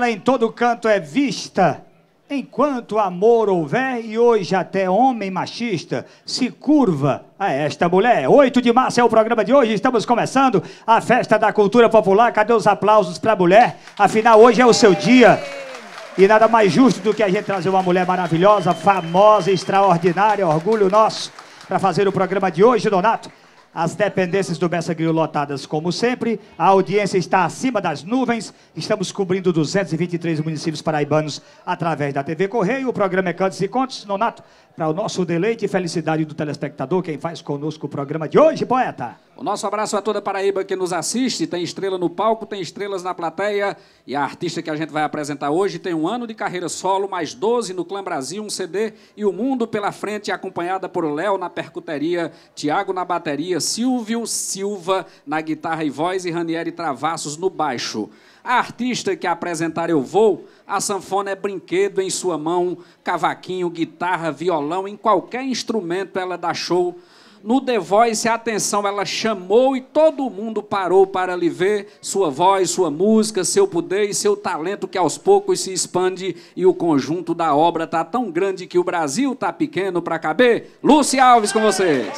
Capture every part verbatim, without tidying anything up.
ela em todo canto é vista, enquanto amor houver, e hoje até homem machista se curva a esta mulher. oito de março é o programa de hoje, estamos começando a festa da cultura popular. Cadê os aplausos para a mulher? Afinal, hoje é o seu dia. E nada mais justo do que a gente trazer uma mulher maravilhosa, famosa, extraordinária, orgulho nosso, para fazer o programa de hoje, Donato. As dependências do Bessa Grill lotadas como sempre, a audiência está acima das nuvens, estamos cobrindo duzentos e vinte e três municípios paraibanos através da T V Correio. O programa é Cantos e Contos. Donato, para o nosso deleite e felicidade do telespectador, quem faz conosco o programa de hoje, poeta? O nosso abraço a toda a Paraíba que nos assiste. Tem estrela no palco, tem estrelas na plateia. E a artista que a gente vai apresentar hoje tem um ano de carreira solo, mais doze no Clã Brasil, um C D e o mundo pela frente, acompanhada por Léo na percuteria, Tiago na bateria, Silvio Silva na guitarra e voz e Ranieri Travassos no baixo. A artista que apresentar eu vou, a sanfona é brinquedo em sua mão, cavaquinho, guitarra, violão, em qualquer instrumento ela dá show. No The Voice, atenção, ela chamou e todo mundo parou para lhe ver sua voz, sua música, seu poder e seu talento que aos poucos se expande e o conjunto da obra está tão grande que o Brasil está pequeno para caber. Lúcia Alves com vocês.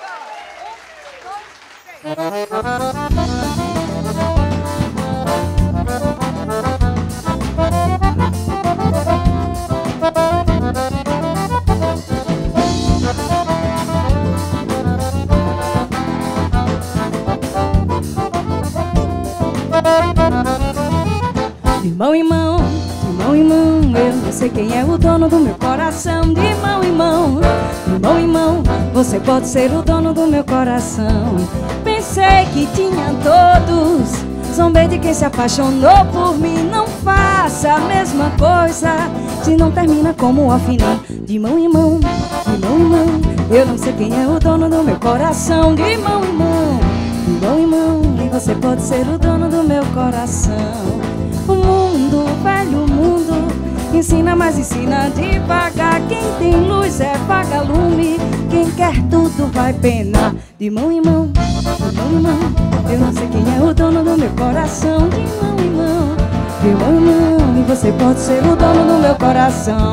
De mão em mão, de mão em mão, eu não sei quem é o dono do meu coração. De mão em mão, de mão em mão, você pode ser o dono do meu coração. Pensei que tinha todos, zombei de quem se apaixonou por mim. Não faça a mesma coisa, se não termina como o final. De mão em mão, de mão em mão, eu não sei quem é o dono do meu coração. De mão em mão, de mão em mão, e você pode ser o dono do meu coração. O mundo, o velho mundo, ensina, mas ensina devagar. Quem tem luz é vagalume, quem quer tudo vai penar. De mão em mão, de mão em mão, eu não sei quem é o dono do meu coração. De mão em mão, de mão em mão, e você pode ser o dono do meu coração.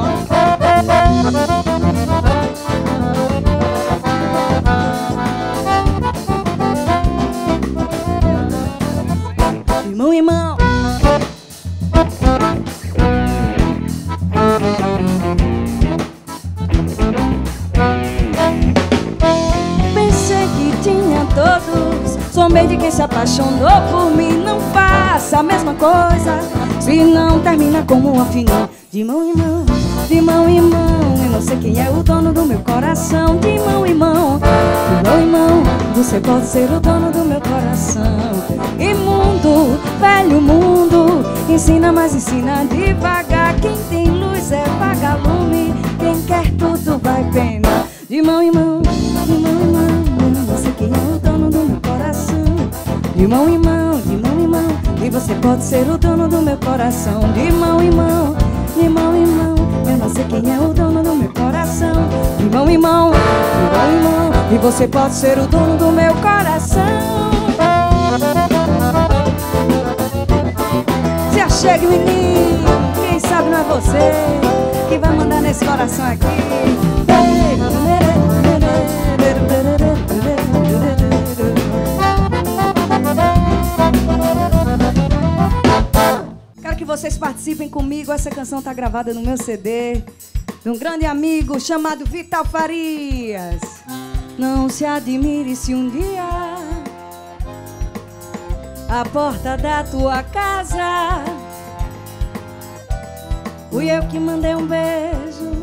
De mão em mão. Pensei que tinha todos, zombei de quem se apaixonou por mim. Não faça a mesma coisa, se não termina como a final. De mão em mão, de mão em mão, eu não sei quem é o dono do meu coração. De mão em mão, de mão em mão, você pode ser o dono do meu coração. E mundo, velho mundo, ensina, mas ensina devagar. Quem tem luz é vagalume, quem quer tudo vai penar. De mão em mão, de mão em mão, eu não sei quem é o dono do meu coração. De mão em mão, de mão em mão, e você pode ser o dono do meu coração. De mão em mão, de mão em mão, eu não sei quem é o dono do meu coração. De mão em mão, de mão em mão, e você pode ser o dono do meu coração. Se achegue, menino, quem sabe não é você que vai mandar nesse coração aqui. Quero que vocês participem comigo. Essa canção tá gravada no meu C D de um grande amigo chamado Vital Farias. Não se admire se um dia a porta da tua casa fui eu que mandei um beijo.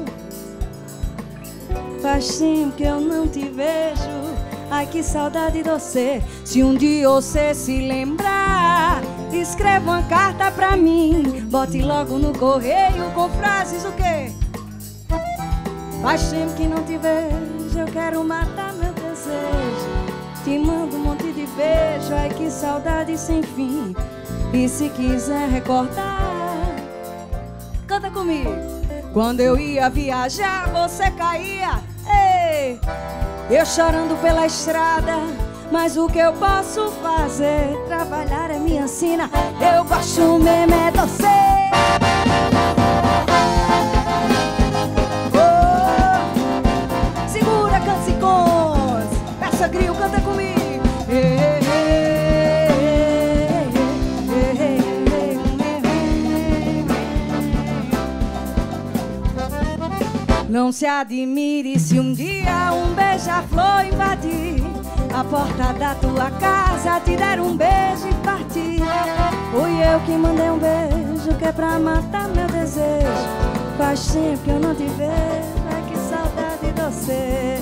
Faz tempo que eu não te vejo. Ai, que saudade de você. Se um dia você se lembrar, escreva uma carta pra mim, bote logo no correio com frases o quê? Faz tempo que não te vejo, eu quero matar meu desejo. Te mando um monte de beijo, ai que saudade sem fim. E se quiser recordar, canta comigo. Quando eu ia viajar, você caía. Ei, eu chorando pela estrada, mas o que eu posso fazer? Trabalhar é minha sina, eu gosto mesmo é você. Não se admire se um dia um beija-flor invadir a porta da tua casa, te der um beijo e partir. Fui eu que mandei um beijo que é pra matar meu desejo. Faz tempo que eu não te vejo, ai que saudade de você.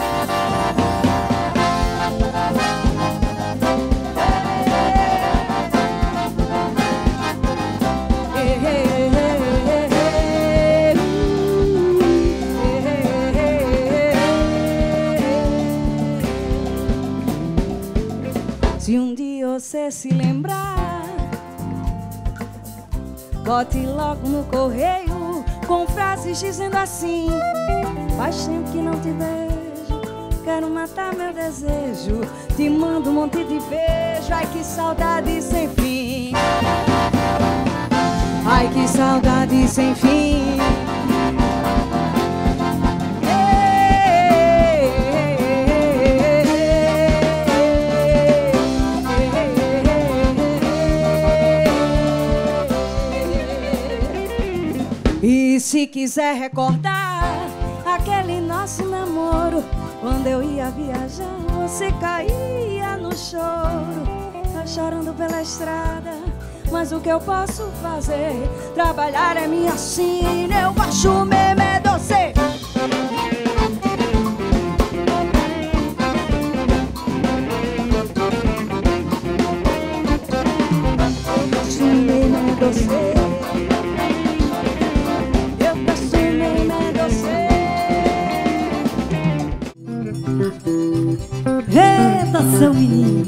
Se um dia você se lembrar, bote logo no correio com frases dizendo assim: faz tempo que não te vejo, quero matar meu desejo. Te mando um monte de beijo, ai que saudade sem fim. Ai que saudade sem fim. E se quiser recordar aquele nosso namoro, quando eu ia viajar, você caía no choro, tá chorando pela estrada. Mas o que eu posso fazer? Trabalhar é minha sina, eu acho mesmo é doce. Eu acho mesmo é doce. Eita, seu menino.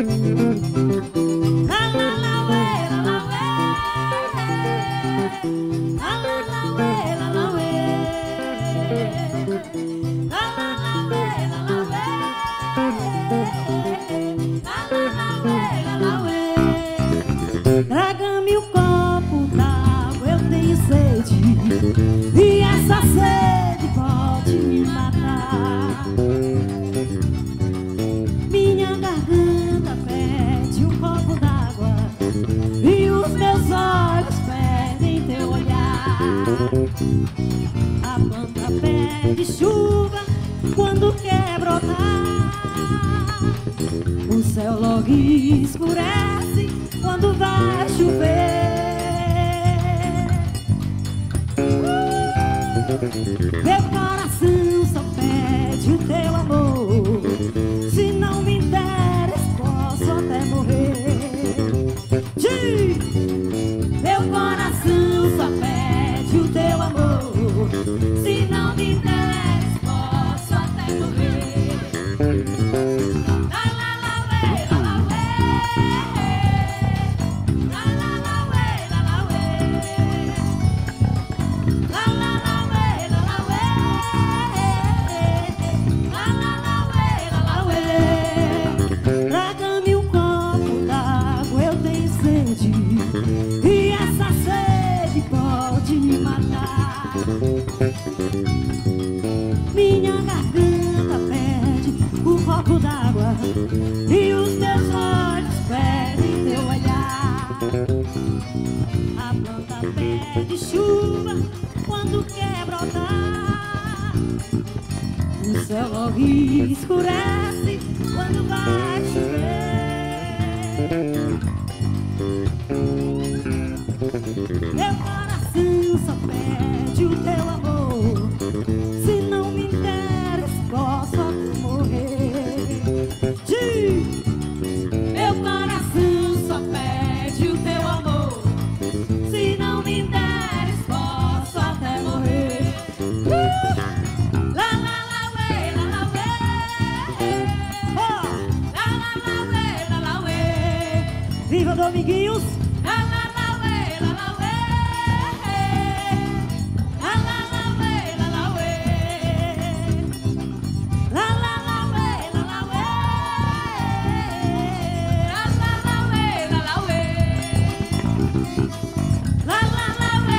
Traga-me um copo d'água, eu tenho sede, e essa sede pode me matar. Minha garganta pede um copo d'água e os meus olhos pedem teu olhar. A planta pede chuva quando quer brotar. O céu logo escurece quando vai chover. Meu coração só pede o teu amor. Se não me deres, posso até morrer. Diz! Meu coração só pede o teu amor. Se não me deres, posso até morrer. La la la ué, la la ué. La la la ué, la la ué. La la la ué, la la ué. La la la ué, la la ué. Traga-me um copo d'água, eu tenho sede, e essa sede pode me matar. Minha garganta pede um copo d'água e os meus olhos pedem teu olhar. A planta pede chuva quando quer brotar. O céu logo escurece quando vai chover. Meu coração só pede o teu amor. Se não me deres, posso até morrer. Diz! Meu coração só pede o teu amor. Se não me deres, posso até morrer. Uh! La la la ué, la la ué. Oh! La la la ué, la la ué. Viva Dominguinhos! La la la ué, la la ué. La la la ué, la la ué. La la la ué, la la ué. La la la ué, la la ué. La la la ué,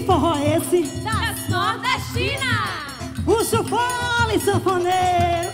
forró é esse? Das nordestinas. O chufole sanfoneiro.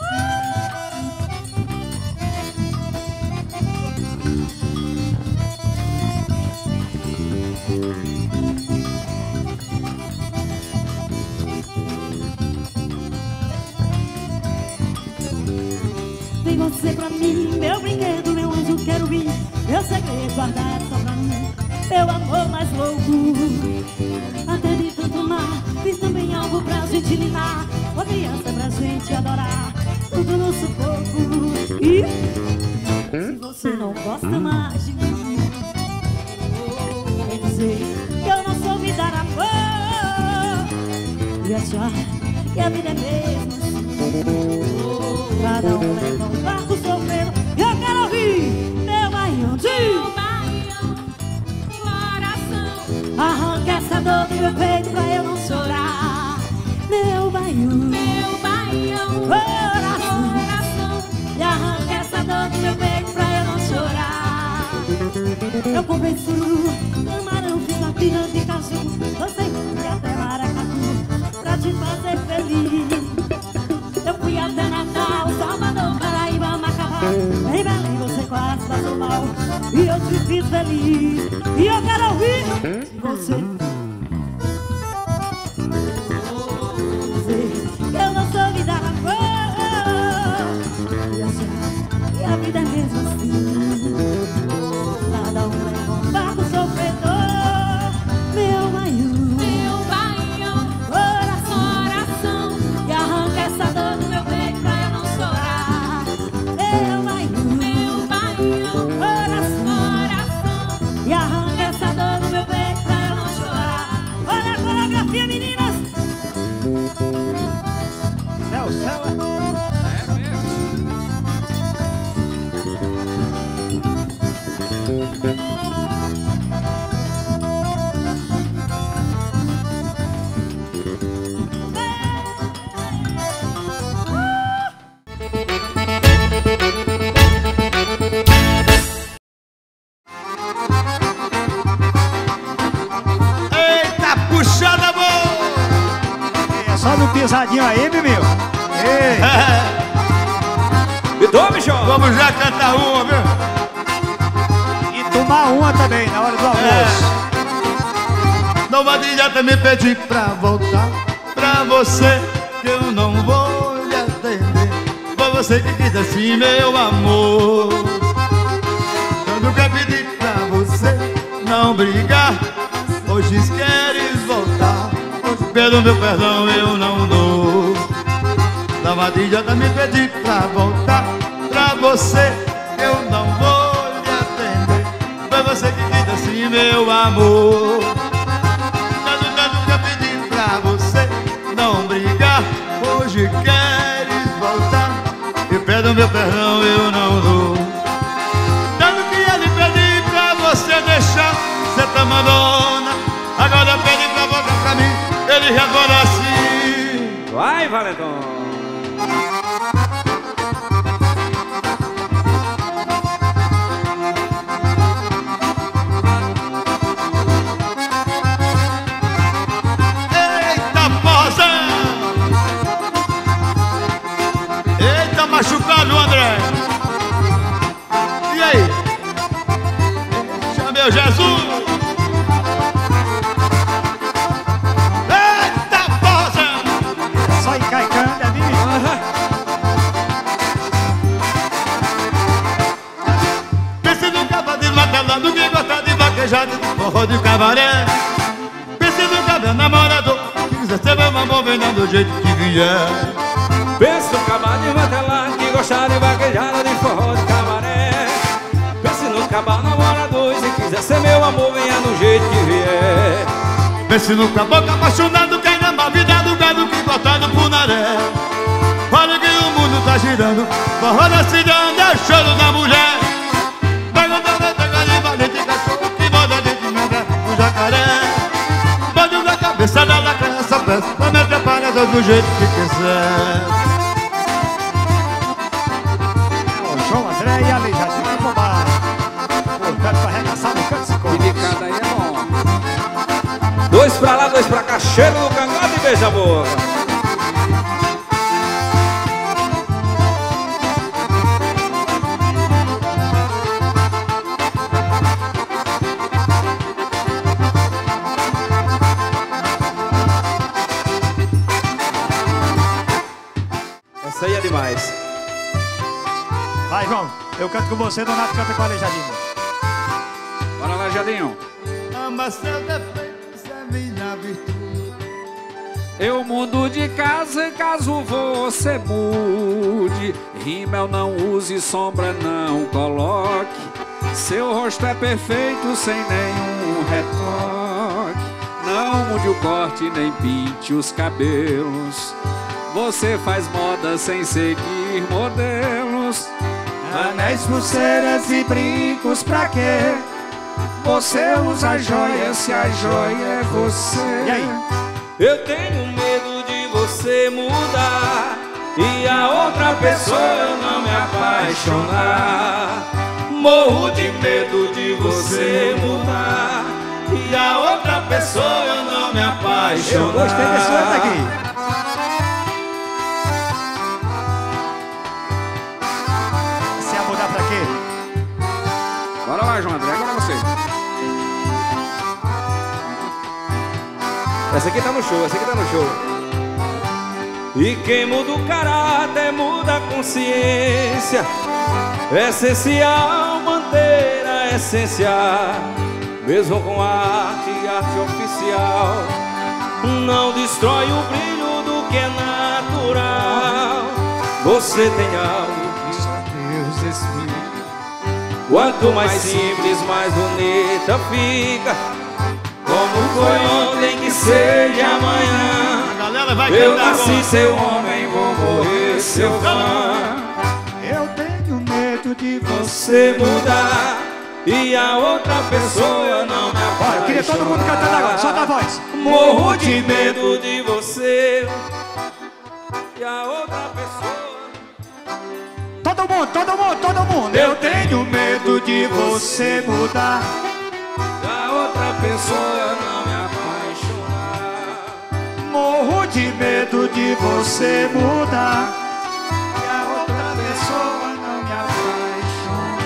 Vem você pra mim, meu brinquedo, meu anjo, quero vir. Meu segredo guardado só pra mim, meu amor mais louco. Até de tanto mar, fiz também algo pra gente linar. Uma criança pra gente adorar, tudo no sufoco. E se você não gosta mais de mim, quer dizer que eu não soube dar amor e achar que a vida é mesmo assim. Cada um leva um barco sofrendo. E eu quero ouvir meu baião de Meu baião, coração. arranca essa dor do meu peito pra eu não chorar. Meu baião, Meu baião, coração, coração. e arranca essa dor do meu peito pra eu não chorar. Eu comprei suru, camarão, fiz uma pirã de caju, dancei fui até maracatu pra te fazer feliz. Eu fui até Natal, Salvador, Paraíba, Macapá. Em Belém você quase passou mal e eu te fiz feliz. E eu quero ouvir de você dizer que eu não soube dar amor e achar que a vida é mesmo assim. Cada um leva um barco sofredor. Meu baião, Meu baião, coração, coração. e arranca essa dor do meu peito pra eu não chorar. Meu baião, Meu baião, coração, coração. e arranca essa dor do meu peito pra eu não chorar. Olha a coreografia, meninas. Céu, céu, É mesmo. Eita, puxada boa! é só no pisadinho aí, meu. Ei, Me dou, bicho. Vamos já cantar uma, viu? e tomar uma também na hora do almoço. Não vai adianta me pedir pra voltar pra você, que eu não vou lhe atender. Foi você que quis assim, meu amor. Eu nunca pedi pra você não brigar. Hoje queres voltar, pelo meu perdão eu não dou. Não adianta me pedir pra voltar pra você, eu não vou lhe atender. Foi você que quis assim, meu amor. Eu nunca pedi pra você não brigar. Hoje queres voltar, e pelo meu perdão eu não dou. Tanto que ele pedi pra você deixar ser tão mandona, agora pede pra voltar pra mim, ele responde assim. Vai, Valentão. Eita, posa! Eita, machucado, André! E aí? Chamei o Jesus! Eita, posa! Só encaicando, é viu? Pense no cavalo desmatelando que gosta de vaquejada, forró de cabaré. Pense no cabelo namorador que quiser ser meu amor, vem do jeito que vier. Pensa no cabal de martelar que gostar de vaquejada, de forró, de cabaré. Pense no cabal namorador, se quiser ser meu amor, venha do jeito que vier. Pense no caboclo apaixonado que ainda mal vida do gado que gosta do punaré. Olha que o mundo tá girando, forró da cidade é choro da mulher. Pega da pega de valente cachorro que manda de manga o jacaré. Pode na cabeça da lacra essa peça, não me atrapalha do jeito que quiser. O João André e a Aleijadinho de bobagem. Portanto, pra arregaçar no canto se E come. de cada aí é bom. Dois Dois pra lá, dois pra cá, cheiro no cangote e beija a boca. Essa aí é demais. Vai, João. Eu canto com você, Donato canta com o Aleijadinho. Bora, Aleijadinho. Ama seu defeito, isso é minha virtude. Eu mudo de casa caso você mude. Rímel não use, sombra não coloque. Seu rosto é perfeito sem nenhum retoque. Não mude o corte nem pinte os cabelos. Você faz moda sem seguir modelos. Anéis, pulseiras e brincos pra quê? Você usa joias se a joia é você. E aí? Eu tenho medo de você mudar e a outra pessoa eu não me apaixonar. Morro de medo de você mudar e a outra pessoa eu não me apaixonar. Eu gostei desse outro aqui. Você ia mudar pra quê? Bora lá, João André, agora você. Essa aqui tá no show, essa aqui tá no show. E quem muda o caráter muda a consciência. É essencial manter a essência, mesmo com arte e arte oficial. Não destrói o brilho do que é natural. Você tem algo que só Deus explica. Quanto mais simples, mais bonita fica. Como foi ontem que seja amanhã. Galera, vai Eu cantar nasci agora. seu homem, vou morrer seu fã. Eu tenho medo de Você mudar e a outra pessoa não me apaixonar. Bora, eu queria todo mundo cantando agora, solta a voz. Morro de medo de você e a outra pessoa. Todo mundo, todo mundo, todo mundo. Eu tenho medo de você mudar. A outra pessoa não me apaixonar. Morro de medo de você mudar. E a outra pessoa não me apaixona.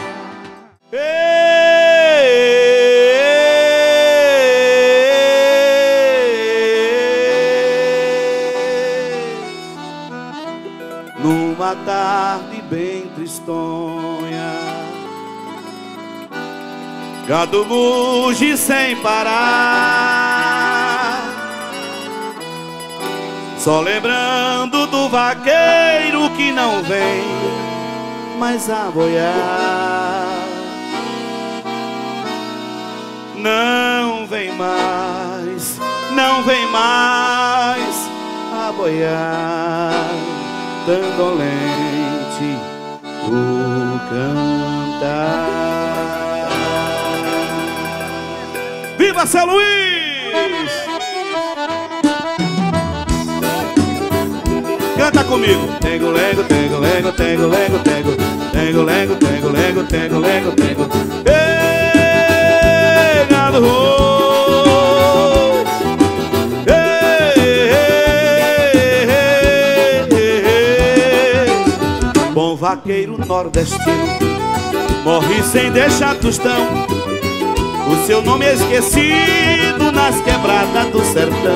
Numa tarde bem tristonha, gado muge sem parar, só lembrando do vaqueiro que não vem mais a boiar. Não vem mais, não vem mais a boiar, tão dolente o cantar. Viva São Luís! Canta comigo. Tengo, lego, tengo, lego, tengo, lego, tengo. Tengo, lego, tengo, lego, tengo, lego, tengo. Ei, gado, ei, ei, ei. Bom vaqueiro nordestino morre sem deixar tostão. O seu nome é esquecido nas quebradas do sertão.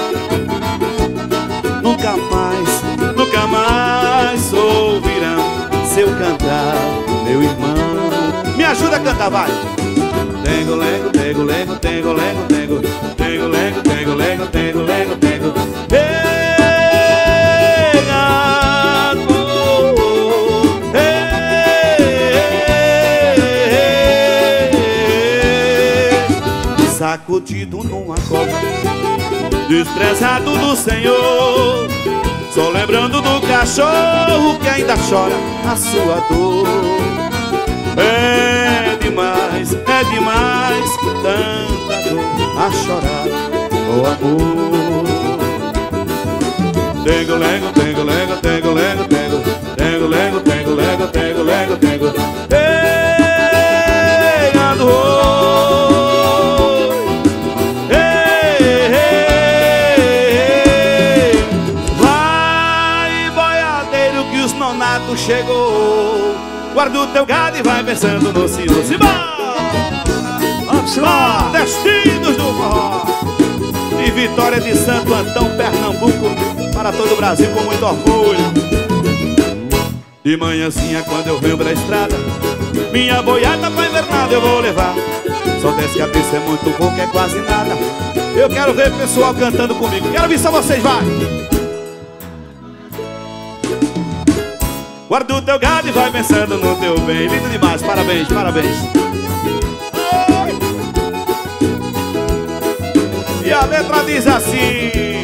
Nunca mais, nunca mais ouvirão seu cantar, meu irmão. Me ajuda a cantar, vai! Tengo, lego, tengo, lego, tengo, lego, tengo. Tengo, lego, tengo, lego, tengo, lego, tengo. Ei, gado, ei, sacudido numa cova, desprezado do Senhor, só lembrando do cachorro que ainda chora a sua dor. É demais, é demais, tanta dor a chorar, oh amor. Tengo, lego, tengo, lego, tengo, lego, tengo. Tengo, lego, tengo, lego, tengo, lego, tengo. Ei, gado, ei, ei, ei. amor. Guarda o teu gado e vai pensando no senhor. Simbora! Vamos lá! Destinos do forró. E Vitória de Santo Antão, Pernambuco, para todo o Brasil com muito orgulho. De manhãzinha quando eu venho pra estrada, minha boiada pra invernada eu vou levar. Só dez cabeças é muito pouco, é quase nada. Eu quero ver o pessoal cantando comigo. Quero ver só vocês, vai! Guarda o teu gado e vai pensando no teu bem. Lindo demais, parabéns, parabéns. E a letra diz assim: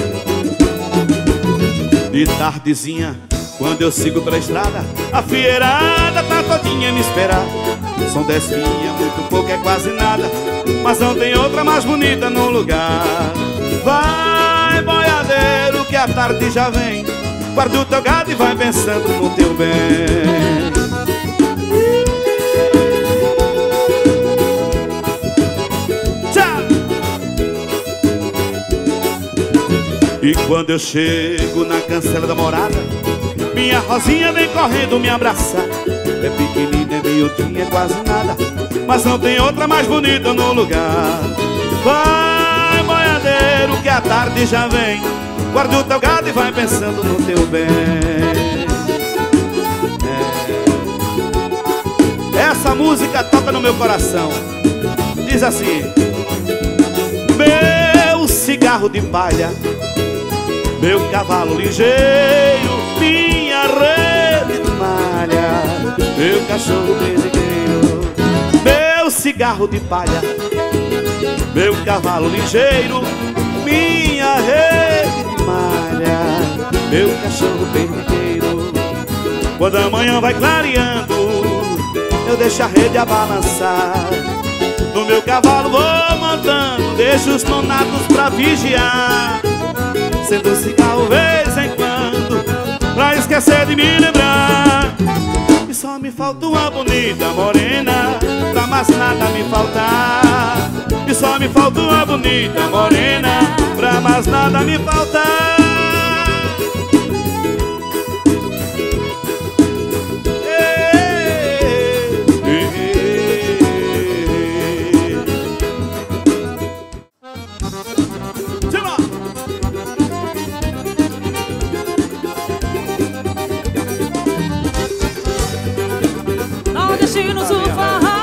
de tardezinha, quando eu sigo pela estrada, a fieirada tá todinha me esperar. São dez filhas, muito pouco, é quase nada, mas não tem outra mais bonita no lugar. Vai, boiadeiro, que a tarde já vem. Guarda o teu gado e vai pensando no teu bem. E quando eu chego na cancela da morada, minha Rosinha vem correndo me abraçar. É pequenina, é miudinha, é quase nada, mas não tem outra mais bonita no lugar. Vai, boiadeiro, que a tarde já vem. Guarda o teu gado e vai pensando no teu bem. É. Essa música toca no meu coração. Diz assim: meu cigarro de palha, meu cavalo ligeiro, minha rede de malha, meu cachorro brasileiro. Meu cigarro de palha, meu cavalo ligeiro, minha rede de malha, meu cachorro perdideiro. Quando a manhã vai clareando, eu deixo a rede a balançar. No meu cavalo vou montando, deixo os nonatos pra vigiar. Sendo cigarro vez em quando, pra esquecer de me lembrar. E só me falta uma bonita morena, pra mais nada me faltar. E só me falta uma bonita morena, pra mais nada me faltar. Destinos do forró.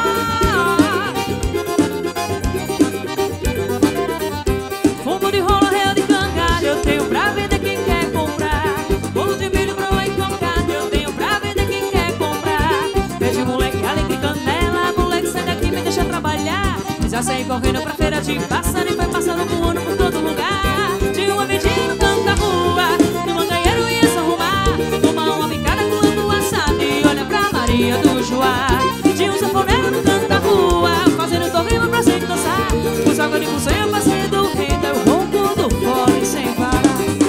Fumo de rola, real de cangalho, eu tenho pra vender quem quer comprar. Bolo de milho, broa e cocada, eu tenho pra vender quem quer comprar. Vejo moleque, alegre, canela, moleque, sai daqui, me deixa trabalhar. Já saí correndo pra feira de pássaro e foi passando voando por todo lugar. Tinha uma vendinha no canto da rua, no manganheiro ia se arrumar. Tomar uma picada com lambu assado e olha pra Maria do Joá. Tinha um sanfoneiro no canto da rua, fazendo torrima pra gente dançar. Os água de cozinha, passei do rei, deu ronco do fole sem parar.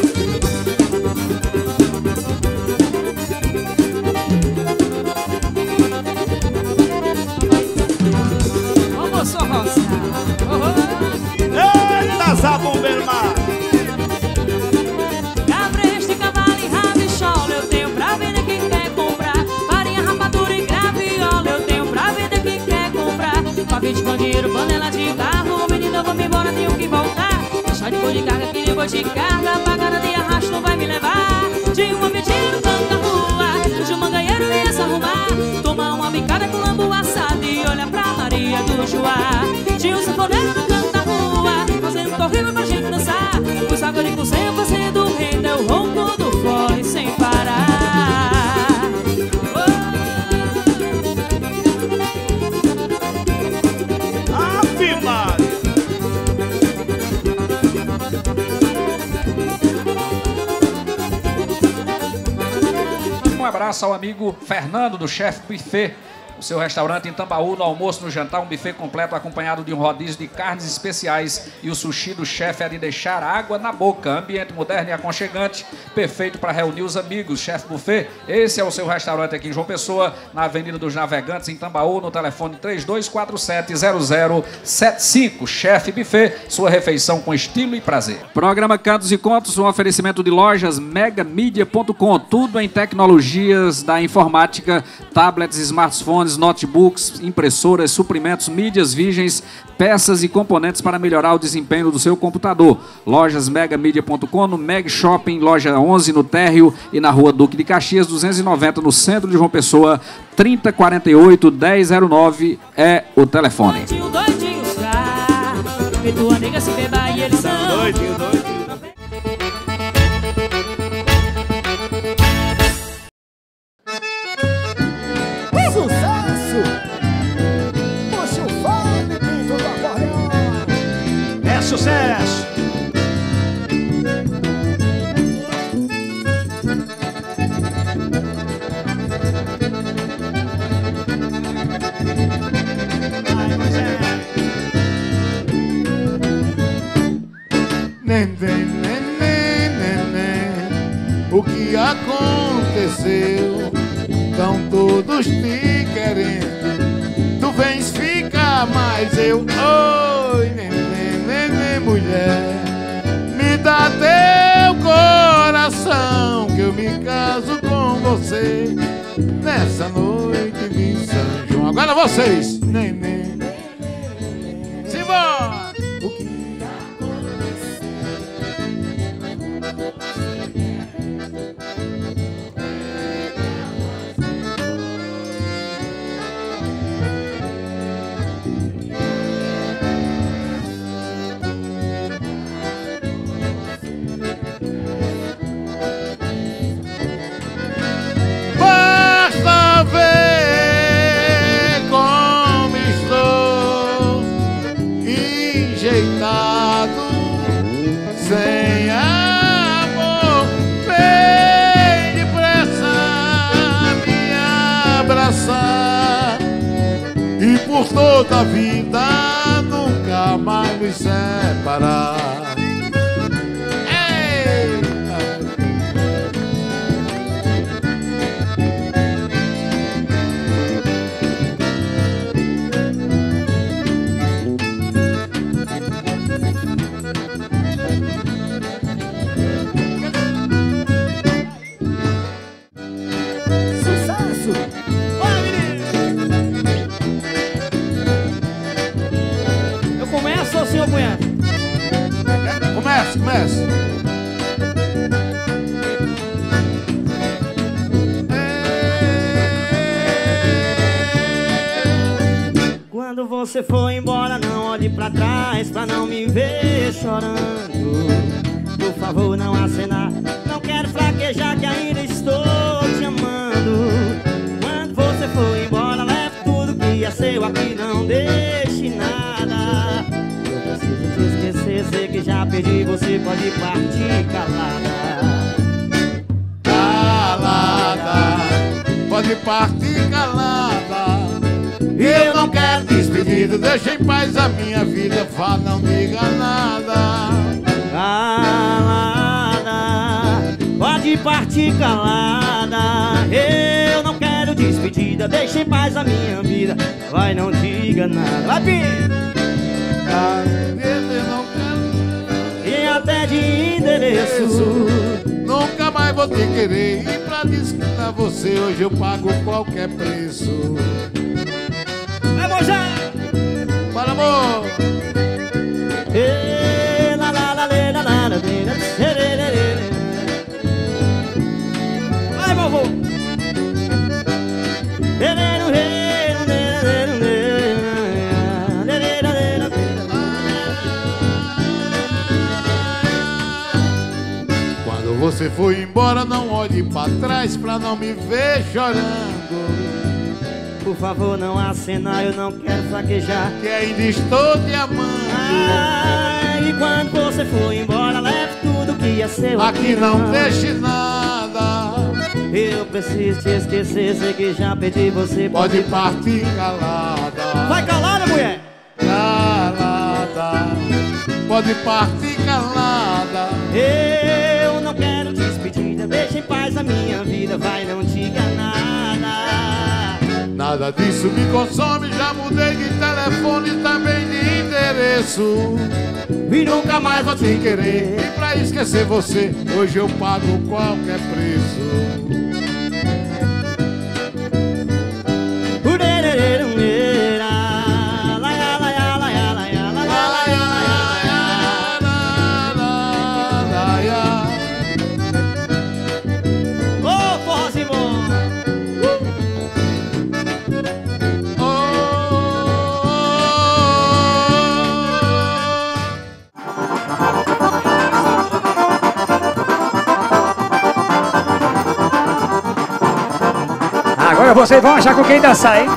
Ô moço roça, eita, zabumbeiro mar. cabresto de cavalo e rabichola, eu tenho pra vender quem quer comprar. Farinha, rapadura e graviola, eu tenho pra vender quem quer comprar. Pavio de candeeiro, panela de barro, menina, eu vou me embora, tenho que voltar. Deixar de boi de carga, que nem boi de carga, pagada de arrasto não vai me levar. Tinha uma vendinha no canto da rua, de um manganheiro ia se arrumar. Tomar uma bicada com lambu assado e olha pra Maria do Joá. Tinha um sanfoneiro no canto da rua, fazendo torrima pra gente dançar. Os água de cozinha, fazendo o rei, deu ronco do fole sem parar. Ave Maria. Um abraço ao amigo Fernando do Chefe Buffet, o seu restaurante em Tambaú, no almoço, no jantar, um buffet completo acompanhado de um rodízio de carnes especiais e o sushi do chefe é de deixar água na boca. Ambiente moderno e aconchegante, perfeito para reunir os amigos. Chefe Buffet, esse é o seu restaurante aqui em João Pessoa, na Avenida dos Navegantes, em Tambaú, no telefone três dois quatro sete, zero zero sete cinco. Chefe Buffet, sua refeição com estilo e prazer. Programa Cantos e Contos, um oferecimento de lojas mega mídia ponto com, tudo em tecnologias da informática, tablets, smartphones, notebooks, impressoras, suprimentos, mídias virgens, peças e componentes para melhorar o desempenho do seu computador. Lojas mega mídia ponto com, no Meg Shopping, loja onze no Térreo e na Rua Duque de Caxias, duzentos e noventa, no centro de João Pessoa. Trinta quarenta e oito, dez zero nove é o telefone. Doidinho, doidinho, tá? E tua amiga se beba e eles são Doidinho, doidinho. Sucesso! Puxa o fone, pinto do acordeão. É sucesso! Vai, Moisés. Neném, neném, neném, o que aconteceu? Estão todos te querendo, tu vens ficar, mas eu, oi, neném, neném, mulher, me dá teu coração, que eu me caso com você, nessa noite de São João. Agora vocês, neném, simbora! O que basta ver como estou enjeitado, sem amor, bem depressa me abraçar e por toda a vida nunca mais nos separar. Sucesso! Bora, menino! Eu começo ou o senhor conhece? Comece, comece. Quando você for embora, não olhe pra trás pra não me ver chorando. Por favor, não acenar, não quero fraquejar que ainda estou te amando. Quando você for embora, leve tudo que é seu aqui, não deixe nada. Eu preciso te esquecer, sei que já perdi, você pode partir calada. Calada, pode partir calada. Eu não quero despedida, deixa em paz a minha vida, vá, não diga nada. Calada, pode partir calada. Eu não quero despedida, deixa em paz a minha vida, vai, não diga nada. Vai, Pinho! Eu não quero E até de endereço, nunca mais vou te querer. E pra desquitar você, hoje eu pago qualquer preço. vai, Mojá! Para, amor! Ê, lá, lá, lá, lê, lá, lá, lá, lê, lá, lê, lê, lê, lê. Vai, vovô! Lê, lê, lê, lê, lê, lê, lê, lê, lê, lê, lê, lê. Quando você for embora, não olhe pra trás pra não me ver chorando. Por favor, não acenar, eu não quero fraquejar. Que ainda estou te amando. Ah, e quando você for embora, leve tudo que é seu. Aqui não deixe nada. Eu preciso te esquecer, sei que já perdi você. Pode partir calada. Vai calada, mulher. Calada. Pode partir calada. Eu não quero despedida, deixa em paz a minha vida, vai, não diga nada. Nada disso me consome, já mudei de telefone, também de endereço. E nunca mais vou te querer. E pra esquecer você, hoje eu pago qualquer preço. Agora vocês vão achar com quem dançar, hein?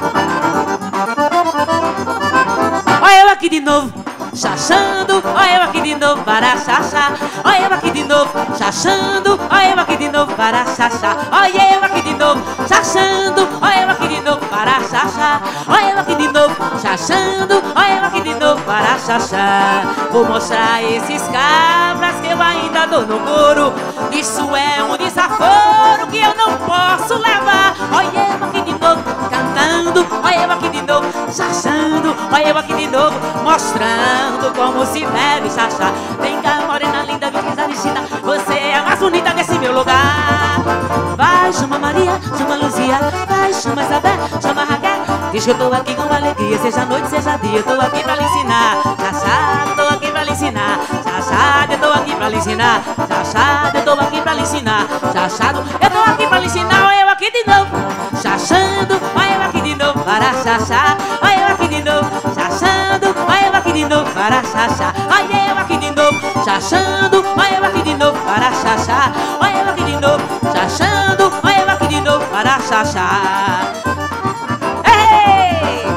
Olha eu aqui de novo, chachando. Olha eu aqui de novo para chachar. Olha eu aqui de novo, chachando. Olha eu aqui de novo para chachar. Olha eu aqui de novo, chachando. Olha eu aqui de novo para chachar. Olha eu aqui de novo, chachando. Olha eu aqui de novo para chachar. Vou mostrar esses cabras que eu ainda dou no couro. Isso é um desaforo que eu não posso levar. Olha eu aqui de novo, cantando. Olha eu aqui de novo, chachando. Olha eu aqui de novo, mostrando como se deve chachar. Vem cá, morena linda, me diz a vestida, você é a mais bonita desse meu lugar. Vai, chama Maria, chama Luzia, vai, chama Isabel, chama Raquel. Diz que eu tô aqui com alegria, seja noite, seja dia, eu tô aqui pra lhe ensinar. Chachada, eu tô aqui pra lhe ensinar. Chachada, eu tô aqui pra lhe ensinar. Chachada, eu tô aqui pra lhe ensinar. Chachado, eu tô aqui pra lhe ensinar. Olha eu aqui de novo, chachando. Olha eu aqui de novo para chachar. Olha eu aqui de novo, chachando. Olha eu aqui de novo para chachar. Olha eu aqui de novo, chachando. Olha eu aqui de novo para chachar. Olha eu aqui de novo, chachando. Olha eu aqui de novo para chachar. Ei!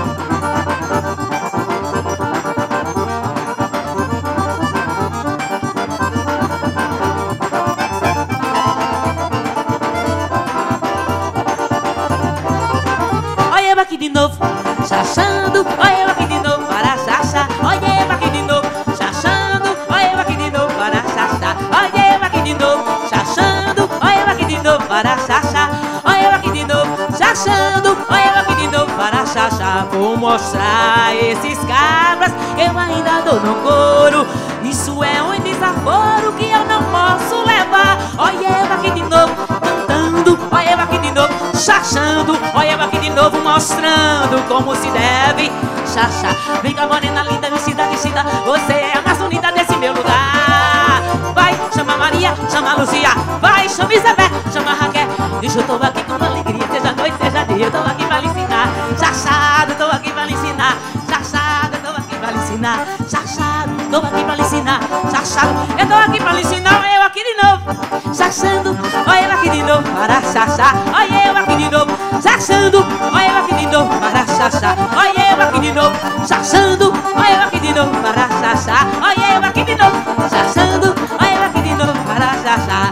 Olha eu aqui de novo, chachando. Olha eu aqui de novo para chachar. Olha eu aqui de novo, chachando. Olha eu aqui de novo para chachar. Olha eu aqui de novo, chachando. Olha eu aqui de novo para chachar. Olha eu aqui de novo, chachando. Olha eu aqui de novo para chachar. Vou mostrar esses cabras que eu ainda dou no couro. Isso é um desaforo que eu não posso levar. Olha eu aqui de novo, cantando. Olha eu aqui de novo, chachando. Olha eu aqui de novo, mostrando como se deve chachar. Vem cá, morena linda, vestida, vestida, você é a mais bonita desse meu lugar. Vai, chama Maria, chama Luzia, vai, chama Isabel, chama Raquel. Diz eu tô aqui com alegria, seja noite, seja dia, eu tô aqui pra lhe ensinar. Chachado, tô aqui pra lhe ensinar. Chachado, eu tô aqui pra lhe ensinar. Chachado, tô aqui pra lhe ensinar. Chachado, eu tô aqui pra lhe ensinar. Olha eu aqui de novo, chachando. Olha eu aqui de novo para chachar. Olha eu aqui de novo, chachando. Olha eu aqui de novo para chachar. Olha eu aqui de novo, chachando. Olha eu aqui de novo para chachar. Olha eu aqui de novo, chachando. Olha eu aqui de novo para chachar.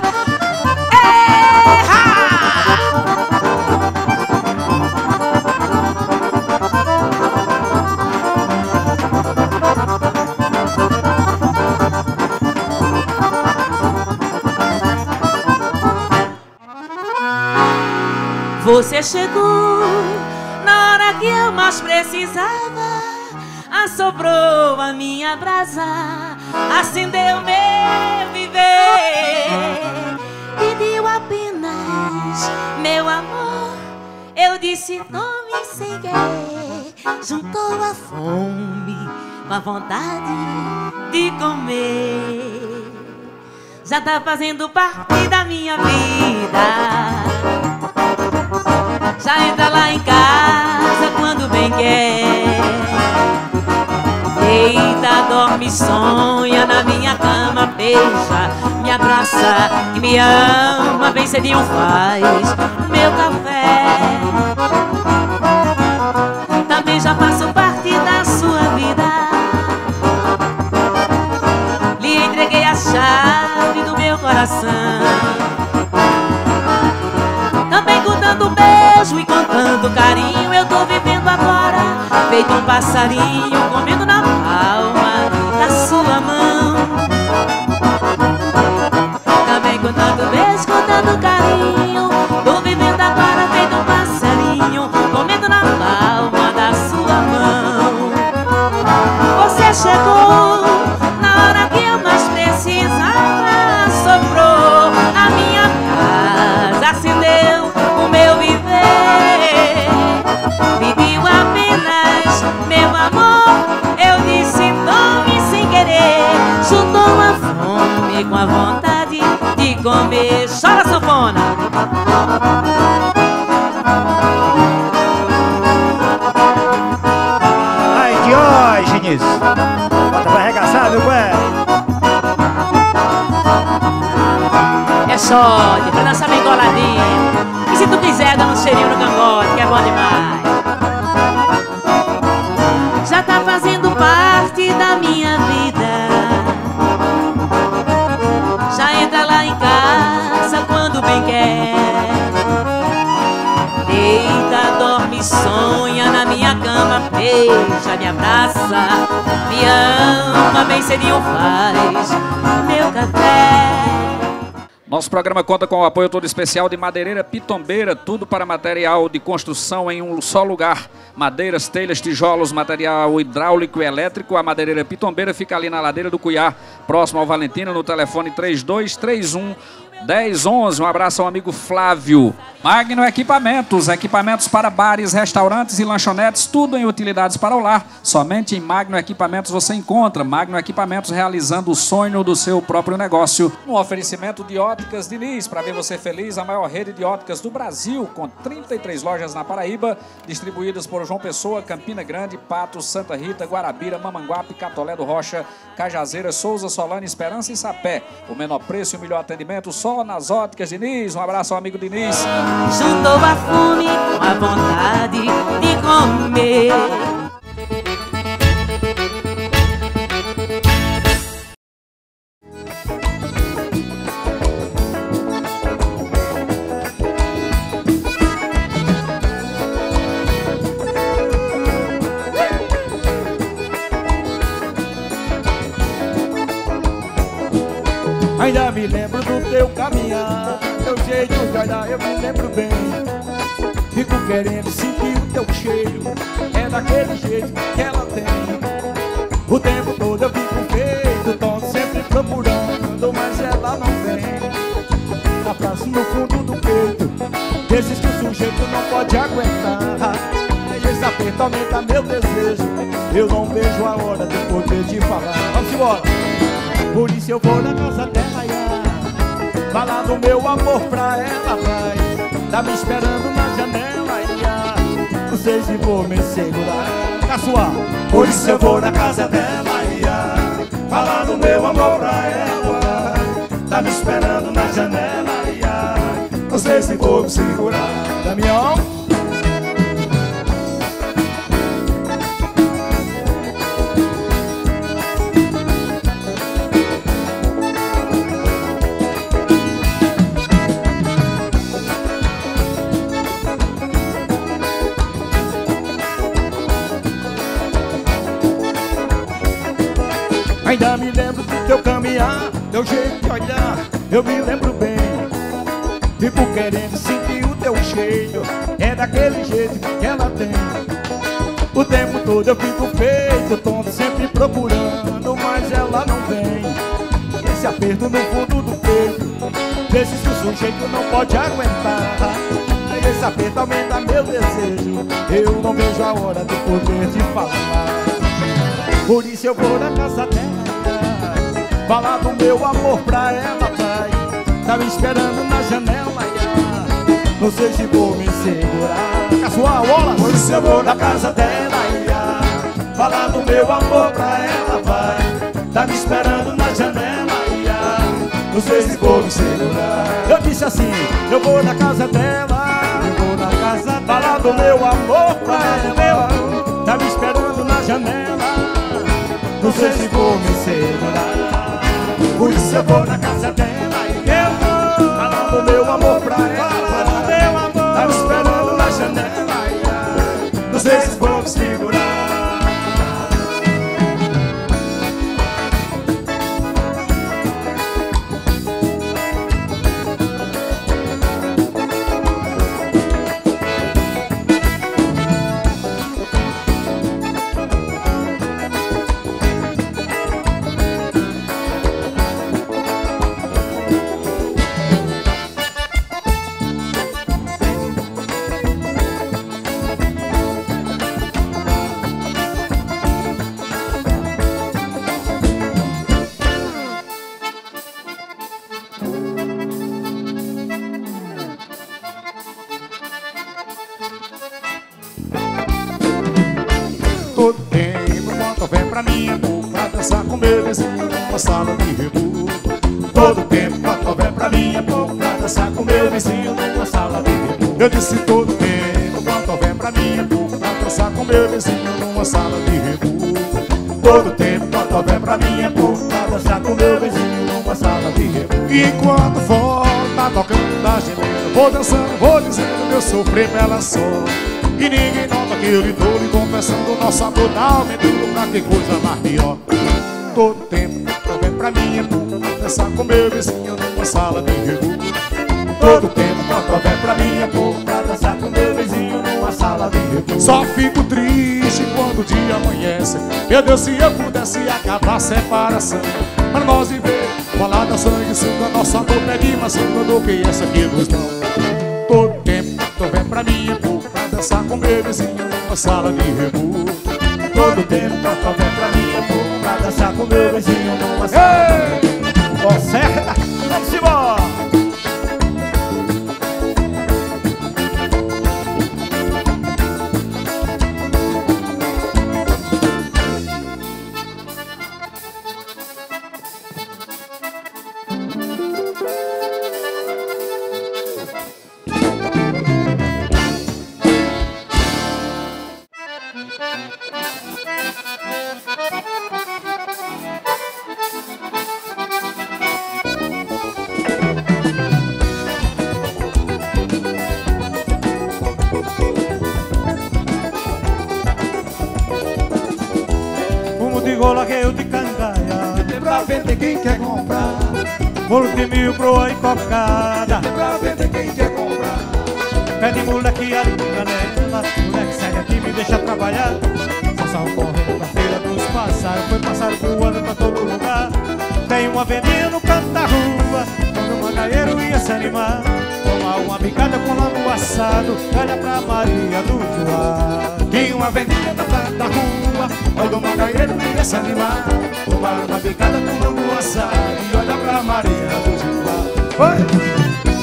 Você chegou na hora que eu mais precisava, assoprou a minha brasa, acendeu meu viver, pediu apenas meu amor. Eu disse tome sem querer, juntou a fome com a vontade de comer. Já tá fazendo parte da minha vida. Já entra lá em casa quando bem quer. Deita, dorme, sonha na minha cama, beija, me abraça, que me ama, bem cedinho faz meu café. Também já faço parte da sua vida. Lhe entreguei a chave do meu coração. feito um passarinho comendo na palma da sua mão. Também com tanto beijo, com tanto carinho, tô vivendo agora feito um passarinho comendo na palma da sua mão. Você chegou na hora que eu mais precisava, soprou a minha casa, acendeu o meu viver, pediu apenas meu amor, eu disse nome sem querer, juntou a fome com a vontade de comer. Chora, sanfona! Ai, Diógenes! Bota pra arregaçar, meu pé! É sorte, pra dançar bem coladinho. E se tu quiser dar um cheirinho no cangote, que é bom demais. Já tá fazendo parte da minha vida. Já entra lá em casa quando bem quer. Deita, dorme, sonha na minha cama, beija, me abraça, me ama, bem cedinho faz meu café. Nosso programa conta com o apoio todo especial de Madeireira Pitombeira, tudo para material de construção em um só lugar. Madeiras, telhas, tijolos, material hidráulico e elétrico. A Madeireira Pitombeira fica ali na ladeira do Cuiá, próximo ao Valentina, no telefone três dois três um, dez onze. Um abraço ao amigo Flávio. Magno Equipamentos, equipamentos para bares, restaurantes e lanchonetes, tudo em utilidades para o lar. Somente em Magno Equipamentos você encontra. Magno Equipamentos, realizando o sonho do seu próprio negócio. Um oferecimento de Óticas Diniz, para ver você feliz, a maior rede de óticas do Brasil, com trinta e três lojas na Paraíba, distribuídas por João Pessoa, Campina Grande, Patos, Santa Rita, Guarabira, Mamanguape, Catolé do Rocha, Cajazeira, Souza, Solane, Esperança e Sapé. O menor preço e o melhor atendimento só nas Óticas Diniz. Um abraço ao amigo Diniz. Juntou a fome com a vontade de comer. Ainda me lembro do teu caminhar, teu jeito de olhar, eu me lembro bem. Fico querendo sentir o teu cheiro, é daquele jeito que ela tem. O tempo todo eu fico feito, tô sempre procurando, mas ela não vem. Abraço no fundo do peito, desses que o sujeito não pode aguentar. Esse aperto aumenta meu desejo, eu não vejo a hora de poder te falar. Vamos embora! Por isso eu vou na casa dela, ia, falar do meu amor pra ela, vai. Tá me esperando na janela, ia, não sei se vou me segurar. Caçoar. Por isso eu vou na casa dela, ia, falar do meu amor pra ela, vai. Tá me esperando na janela, ia, não sei se vou me segurar. Damião. Ainda me lembro do teu caminhar, teu jeito de olhar, eu me lembro bem. Fico querendo sentir o teu cheiro, é daquele jeito que ela tem. O tempo todo eu fico feito, tonto, sempre procurando, mas ela não vem. Esse aperto no fundo do peito, desses que o sujeito não pode aguentar. Esse aperto aumenta meu desejo, eu não vejo a hora de poder te falar. Por isso eu vou na casa dela, falar do meu amor pra ela, pai. Tá me esperando na janela, ia, não sei se vou me segurar. Caçoar, bola! Por isso eu vou na casa dela, ia, falar do meu amor pra ela, vai. Tá me esperando na janela, ia, não sei se vou me segurar. Eu disse assim, eu vou na casa dela, eu vou na casa dela, falar do meu amor pra ela, tá me esperando na janela, não sei se vou me segurar. Por isso eu vou na casa dela e eu vou falar do meu amor pra ela, tá me esperando na janela, não sei se vou me segurar. todo tempo quando houver pra mim amor, pra dançar com meu vizinho numa sala de reboco. Todo tempo quando houver pra mim amor, pra dançar com meu vizinho numa sala de reboco. Eu disse todo tempo quando houver pra mim amor, pra dançar com meu vizinho numa sala de reboco. Todo tempo quando houver pra mim amor, pra dançar com meu vizinho numa sala de reboco. E enquanto for tá tocando, tá gemendo, vou dançando, vou dizendo meu sofrer pela só. E ninguém nota que eu lhe tô lhe confessando, nosso amor tá aumentando, pra que coisa mais pior. Todo tempo tô vendo pra mim é pouco, pra dançar com meu vizinho numa sala de reboco. Todo tempo tô vendo pra mim é pouco, pra dançar com meu vizinho numa sala de reboco. Só fico triste quando o dia amanhece, meu Deus, se eu pudesse acabar a separação, para nós viver, falar da sanguessuga, nosso amor pede mais sangue do que essa aqui nos dão. Todo tempo tô vendo pra mim é pouco, pra dançar com meu vizinho numa sala de reboco. Todo tempo tô vendo pra mim é pouco, pra dançar com meu vizinho numa sala de reboco. Conserta, vamos embora. Que eu de cangaia, tem pra vender quem quer comprar. Bolo de mil, broa e cocada, tem pra vender quem quer comprar. Pé de moleque ali de canela, moleque segue aqui me deixa trabalhar. Só correndo pra feira dos passarinhos, foi passaram voando pra todo lugar. Tem uma vendinha no canto da rua, quando o mangaeiro ia se animar, tomar uma bicada com lambu assado, olha pra Maria do Joá. Tem uma vendinha no canto da rua, quando o mangaeiro ia se animar, tomar uma bicada com lambu assado, e olha pra Maria do Joá. Oi!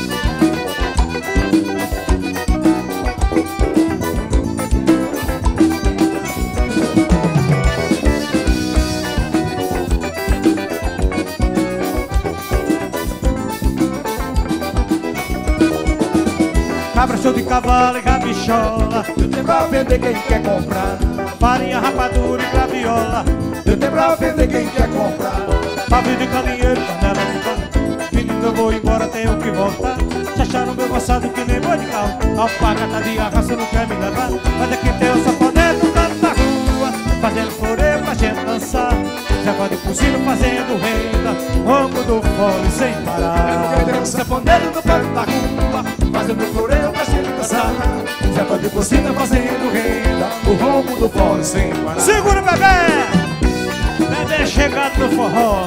Cabra, show de cavalo e rabichola, eu tenho pra vender quem quer comprar. Farinha, rapadura e graviola, eu tenho pra vender quem quer comprar. Pavio de caminheiro, canela de pão, menino, eu vou embora, tenho que voltar. Se acharam meu gostado que nem boi de carro, alpargata de arraça não quer me levar. Mas aqui tem o safoneiro no canto da rua, fazendo floreio pra gente dançar. Já pode cozinho fazendo renda, rombo do fole sem parar. Tem o safoneiro no canto da rua, fazendo floreio pra gente dançar. Já pode cozinha fazendo renda, o rombo do fole sem parar. Segura, bebê! Bebê chegado no forró.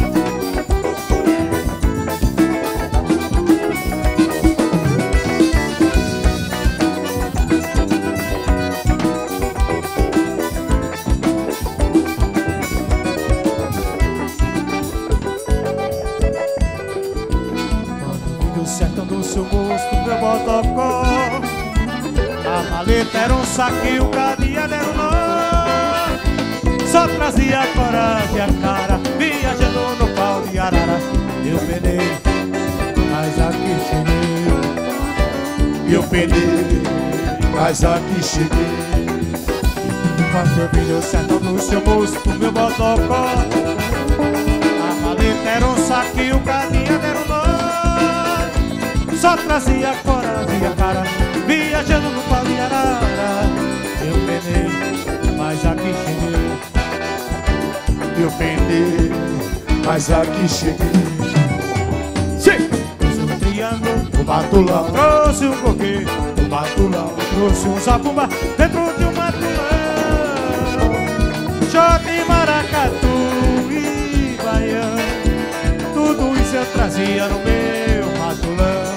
Seu gosto, meu botocó, a maleta era um saquinho, o cadeado era um nó. Só trazia a coragem, a cara, viajando no pau de arara. Eu penei, mas aqui cheguei. Eu penei, mas aqui cheguei. Quando eu vi, deu certo no seu gosto, meu botocó, a maleta era um saquinho, o cadeado era um nó. Só trazia a coragem, a cara, viajando no pau de arara. Eu penei, mas aqui cheguei. Eu penei, mas aqui cheguei. Sim! Trouxe um triângulo, um batulão. Trouxe um coquê, um batulão. Trouxe um zabumba dentro de um batulão. Choque, maracatu e baião, tudo isso eu trazia no meu batulão.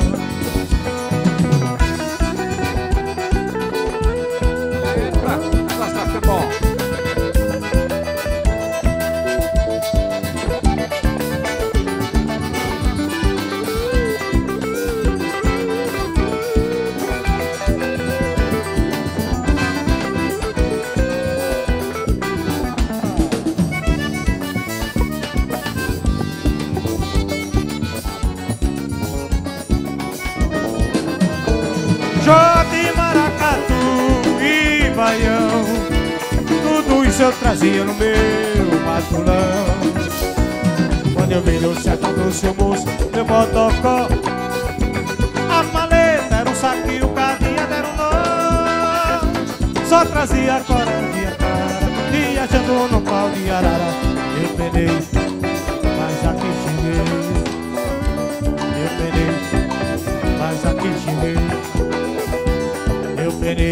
isso eu trazia no meu matulão. Quando eu vi o sertão do seu moço, meu motocó, a maleta era um saquinho, o cadeado era um nó. Só trazia coragem a cara, viajando no pau de arara. Eu penei, mas aqui cheguei. Eu penei, mas aqui cheguei. Eu penei,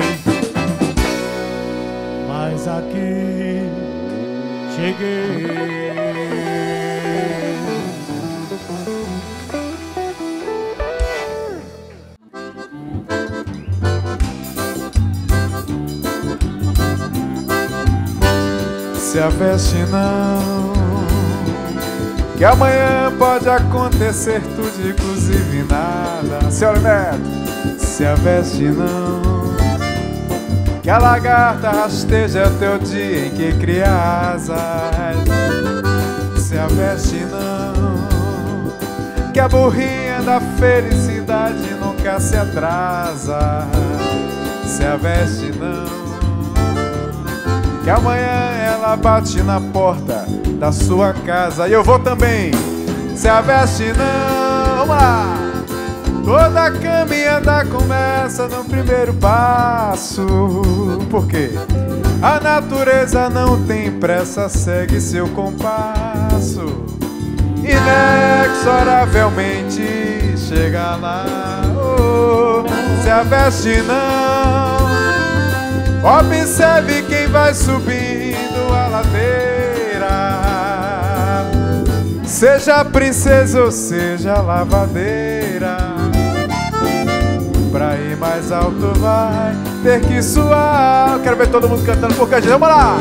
mas aqui cheguei. Se aveste não, que amanhã pode acontecer tudo, inclusive nada. Senhor Neto, se aveste não, que a lagarta rasteja teu dia em que cria asas. Se aveste não, que a burrinha da felicidade nunca se atrasa. Se aveste não, que amanhã ela bate na porta da sua casa. E eu vou também. Se aveste não, vamos lá. Toda caminhada começa no primeiro passo. Por quê? A natureza não tem pressa, segue seu compasso. Inexoravelmente chega lá. Oh, se aveste não. Observe quem vai subindo a ladeira. Seja princesa ou seja lavadeira, pra ir mais alto vai ter que suar. Quero ver todo mundo cantando por cá, gente. Vamos lá!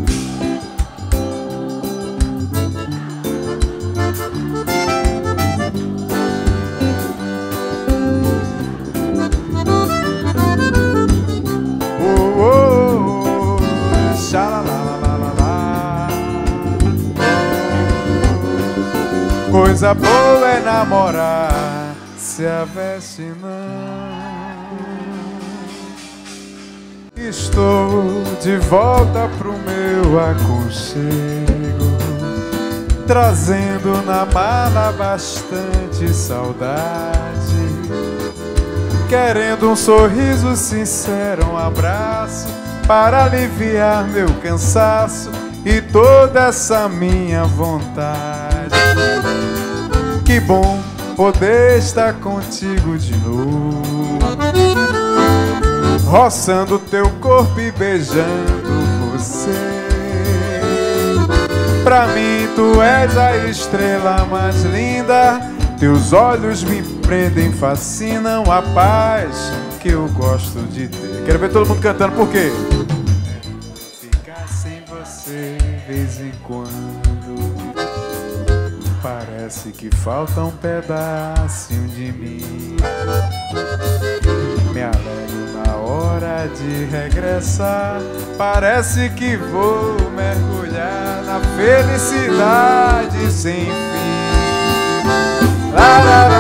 Coisa boa é namorar, se aveste não. Estou de volta pro meu aconchego, trazendo na mala bastante saudade, querendo um sorriso sincero, um abraço para aliviar meu cansaço e toda essa minha vontade. Que bom poder estar contigo de novo, roçando teu corpo e beijando você. Pra mim tu és a estrela mais linda, teus olhos me prendem, fascinam, a paz que eu gosto de ter. Quero ver todo mundo cantando, por quê? Ficar sem você de vez em quando parece que falta um pedacinho de mim. Me alegro na hora de regressar, parece que vou mergulhar na felicidade sem fim. Lá, lá, lá.